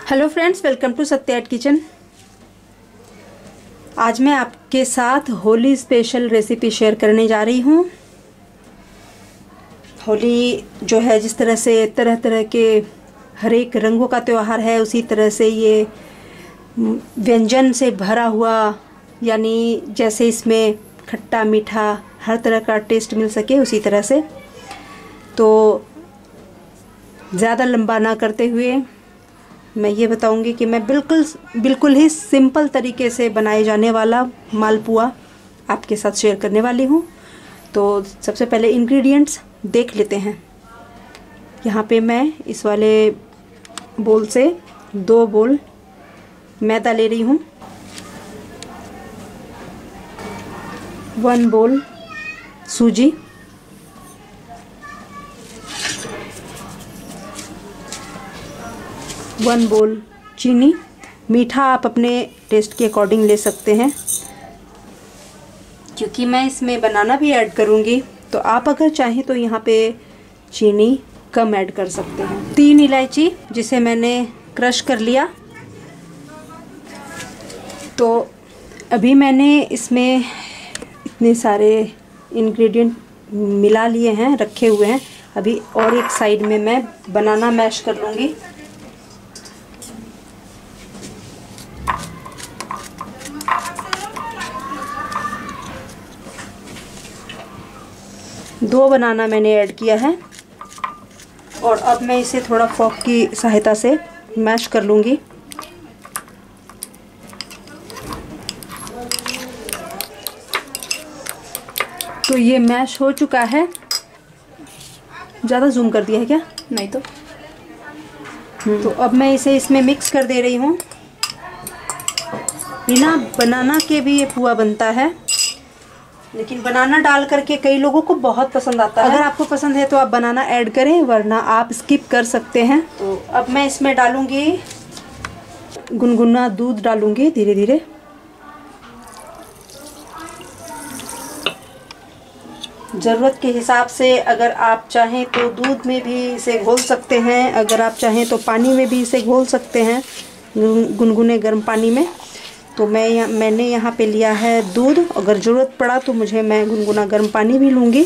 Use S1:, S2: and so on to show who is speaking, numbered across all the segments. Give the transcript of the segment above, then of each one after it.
S1: Hello friends, welcome to Satya kitchen. आज मैं आपके साथ होली स्पेशल रेसिपी शेयर करने जा रही हूँ। होली जो है, जिस तरह से तरह तरह के हर एक रंगों का त्यौहार है, उसी तरह से ये व्यंजन से भरा हुआ, यानी जैसे इसमें खट्टा मीठा हर तरह का टेस्ट मिल सके उसी तरह से। तो ज़्यादा लंबा ना करते हुए मैं ये बताऊंगी कि मैं बिल्कुल ही सिंपल तरीके से बनाए जाने वाला मालपुआ आपके साथ शेयर करने वाली हूँ। तो सबसे पहले इंग्रेडिएंट्स देख लेते हैं। यहाँ पे मैं इस वाले बोल से 2 बोल मैदा ले रही हूँ, 1 बोल सूजी, 1 बोल चीनी। मीठा आप अपने टेस्ट के अकॉर्डिंग ले सकते हैं, क्योंकि मैं इसमें बनाना भी ऐड करूँगी, तो आप अगर चाहें तो यहाँ पे चीनी कम ऐड कर सकते हैं। 3 इलायची जिसे मैंने क्रश कर लिया। तो अभी मैंने इसमें इतने सारे इंग्रेडिएंट मिला लिए हैं, रखे हुए हैं। अभी और एक साइड में मैं बनाना मैश कर लूँगी। दो बनाना मैंने ऐड किया है और अब मैं इसे थोड़ा फोक की सहायता से मैश कर लूँगी। तो ये मैश हो चुका है। ज़्यादा जूम कर दिया है क्या? नहीं तो। तो अब मैं इसे इसमें मिक्स कर दे रही हूँ। बिना बनाना के भी ये पुआ बनता है, लेकिन बनाना डाल करके कई लोगों को बहुत पसंद आता है। अगर आपको पसंद है तो आप बनाना ऐड करें, वरना आप स्किप कर सकते हैं। तो अब मैं इसमें डालूंगी गुनगुना दूध, डालूंगी धीरे धीरे। ज़रूरत के हिसाब से अगर आप चाहें तो दूध में भी इसे घोल सकते हैं, अगर आप चाहें तो पानी में भी इसे घोल सकते हैं, गुनगुने गर्म पानी में। तो मैंने यहाँ पे लिया है दूध। अगर ज़रूरत पड़ा तो मैं गुनगुना गर्म पानी भी लूँगी।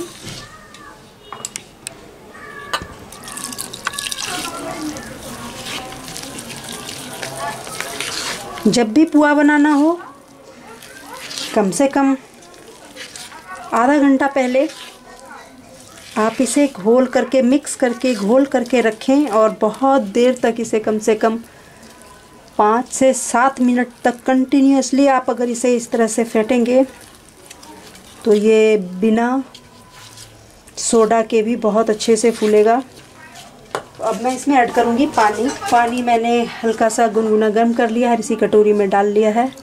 S1: जब भी पुआ बनाना हो, कम से कम आधा घंटा पहले आप इसे घोल करके, मिक्स करके, घोल करके रखें और बहुत देर तक इसे, कम से कम 5 से 7 मिनट तक कंटिन्यूअसली आप अगर इसे इस तरह से फेंटेंगे तो ये बिना सोडा के भी बहुत अच्छे से फूलेगा। तो अब मैं इसमें ऐड करूँगी पानी। पानी मैंने हल्का सा गुनगुना गर्म कर लिया है, इसी कटोरी में डाल लिया है।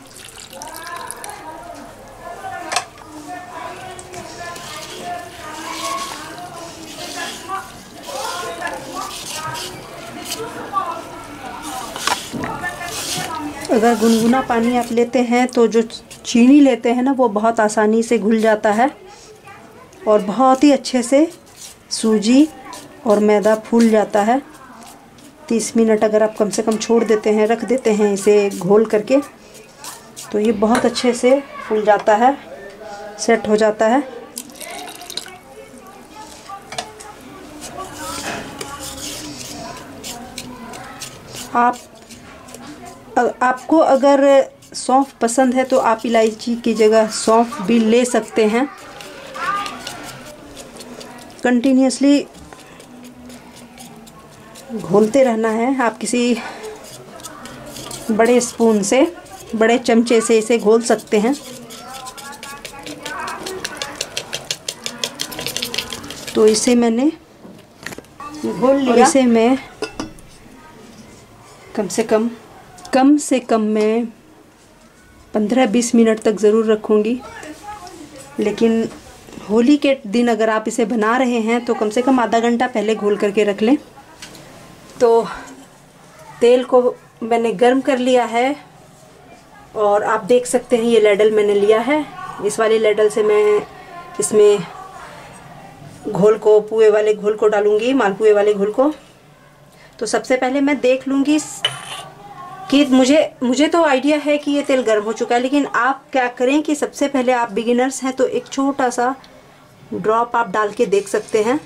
S1: अगर गुनगुना पानी आप लेते हैं तो जो चीनी लेते हैं ना, वो बहुत आसानी से घुल जाता है और बहुत ही अच्छे से सूजी और मैदा फूल जाता है। 30 मिनट अगर आप कम से कम छोड़ देते हैं, रख देते हैं इसे घोल करके, तो ये बहुत अच्छे से फूल जाता है, सेट हो जाता है। आपको अगर सौंफ पसंद है तो आप इलायची की जगह सौंफ भी ले सकते हैं। कंटिन्यूअसली घोलते रहना है। आप किसी बड़े स्पून से, बड़े चमचे से इसे घोल सकते हैं। तो इसे मैंने घोल लिया। इसे मैं कम से कम मैं 15-20 मिनट तक ज़रूर रखूँगी। लेकिन होली के दिन अगर आप इसे बना रहे हैं तो कम से कम आधा घंटा पहले घोल करके रख लें। तो तेल को मैंने गर्म कर लिया है और आप देख सकते हैं ये लैडल मैंने लिया है। इस वाले लैडल से मैं इसमें घोल को, पुए वाले घोल को डालूँगी, मालपुए वाले घोल को। तो सबसे पहले मैं देख लूँगी कि मुझे तो आइडिया है कि ये तेल गर्म हो चुका है, लेकिन आप क्या करें कि सबसे पहले आप बिगिनर्स हैं तो एक छोटा सा ड्रॉप आप डाल के देख सकते हैं।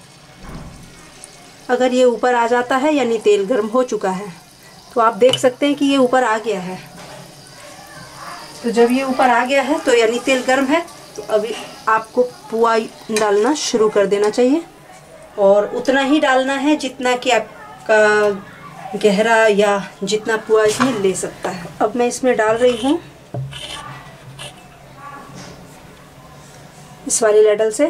S1: अगर ये ऊपर आ जाता है यानी तेल गर्म हो चुका है। तो आप देख सकते हैं कि ये ऊपर आ गया है। तो जब ये ऊपर आ गया है तो यानी तेल गर्म है। तो अभी आपको पुआ डालना शुरू कर देना चाहिए, और उतना ही डालना है जितना कि आपका गहरा या जितना पुआ इसमें ले सकता है। अब मैं इसमें डाल रही हूँ इस वाली लैडल से।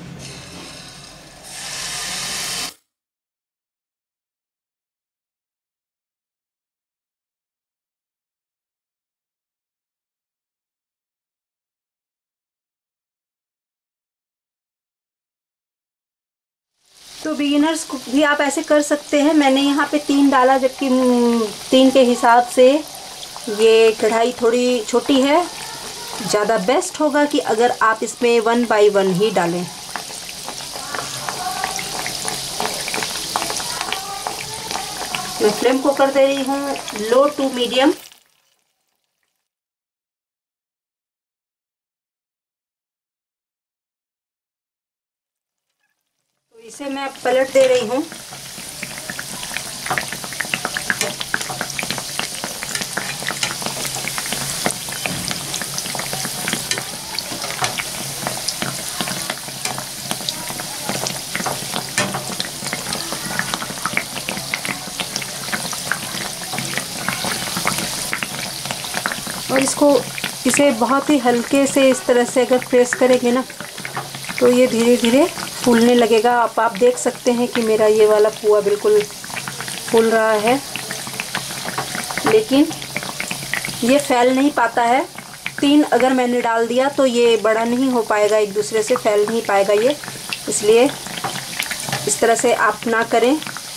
S1: तो बिगिनर्स को भी आप ऐसे कर सकते हैं। मैंने यहाँ पे 3 डाला, जबकि 3 के हिसाब से ये कढ़ाई थोड़ी छोटी है। ज़्यादा बेस्ट होगा कि अगर आप इसमें 1 बाय 1 ही डालें। मैं फ्लेम को कर दे रही हूँ लो टू मीडियम। तो इसे मैं अब पलट दे रही हूँ। और इसे बहुत ही हल्के से इस तरह से अगर प्रेस करेंगे ना तो ये धीरे धीरे फूलने लगेगा। आप देख सकते हैं कि मेरा ये वाला पुआ बिल्कुल फूल रहा है, लेकिन ये फैल नहीं पाता है। 3 अगर मैंने डाल दिया तो ये बड़ा नहीं हो पाएगा, एक दूसरे से फैल नहीं पाएगा ये, इसलिए इस तरह से आप ना करें।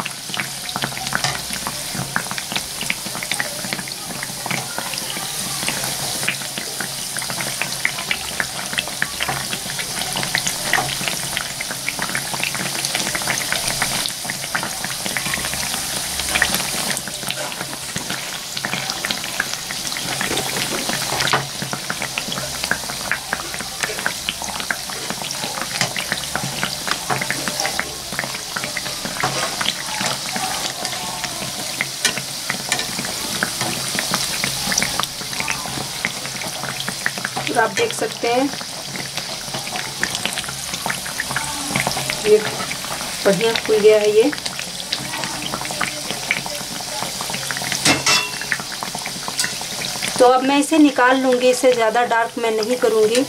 S1: तो आप देख सकते हैं ये बढ़िया फूल गया है ये। तो अब मैं इसे निकाल लूँगी, इसे ज़्यादा डार्क मैं नहीं करूँगी।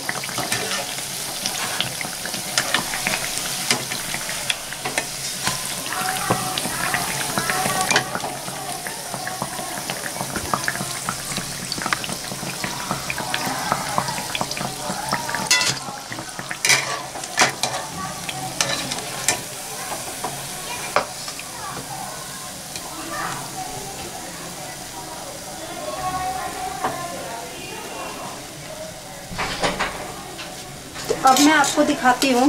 S1: अब मैं आपको दिखाती हूँ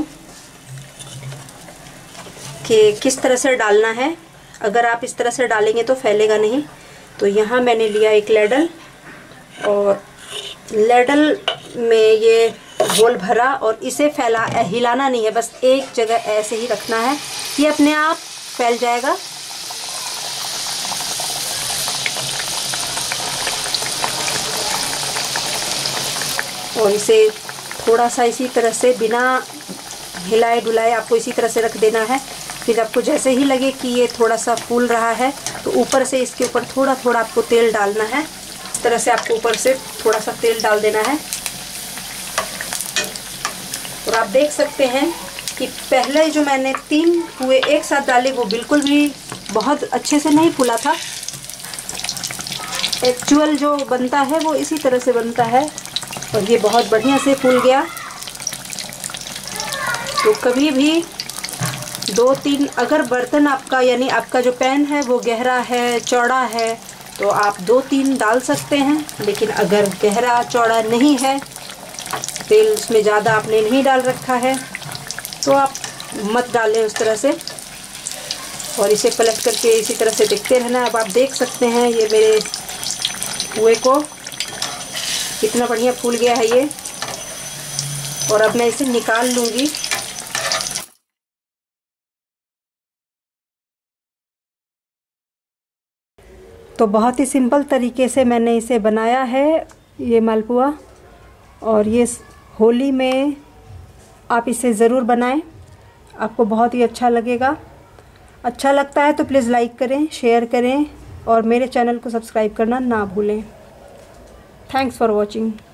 S1: कि किस तरह से डालना है। अगर आप इस तरह से डालेंगे तो फैलेगा नहीं। तो यहाँ मैंने लिया एक लैडल, और लैडल में ये घोल भरा, और इसे हिलाना नहीं है, बस एक जगह ऐसे ही रखना है, ये अपने आप फैल जाएगा। और इसे थोड़ा सा इसी तरह से बिना हिलाए डुलाए आपको इसी तरह से रख देना है। फिर आपको जैसे ही लगे कि ये थोड़ा सा फूल रहा है तो ऊपर से इसके ऊपर थोड़ा थोड़ा आपको तेल डालना है। इस तरह से आपको ऊपर से थोड़ा सा तेल डाल देना है। और आप देख सकते हैं कि पहले जो मैंने 3 पुए एक साथ डाले वो बिल्कुल भी बहुत अच्छे से नहीं फूला था। एक्चुअल जो बनता है वो इसी तरह से बनता है, और ये बहुत बढ़िया से फूल गया। तो कभी भी 2-3 अगर बर्तन आपका यानी आपका जो पैन है वो गहरा है, चौड़ा है, तो आप 2-3 डाल सकते हैं। लेकिन अगर गहरा चौड़ा नहीं है, तेल उसमें ज़्यादा आपने नहीं डाल रखा है, तो आप मत डालें उस तरह से। और इसे पलट करके इसी तरह से देखते रहना। अब आप देख सकते हैं ये मेरे पुए को। कितना बढ़िया फूल गया है ये। और अब मैं इसे निकाल लूँगी। तो बहुत ही सिंपल तरीके से मैंने इसे बनाया है, ये मालपुआ। और ये होली में आप इसे ज़रूर बनाएं, आपको बहुत ही अच्छा लगेगा। अच्छा लगता है तो प्लीज़ लाइक करें, शेयर करें और मेरे चैनल को सब्सक्राइब करना ना भूलें। Thanks for watching.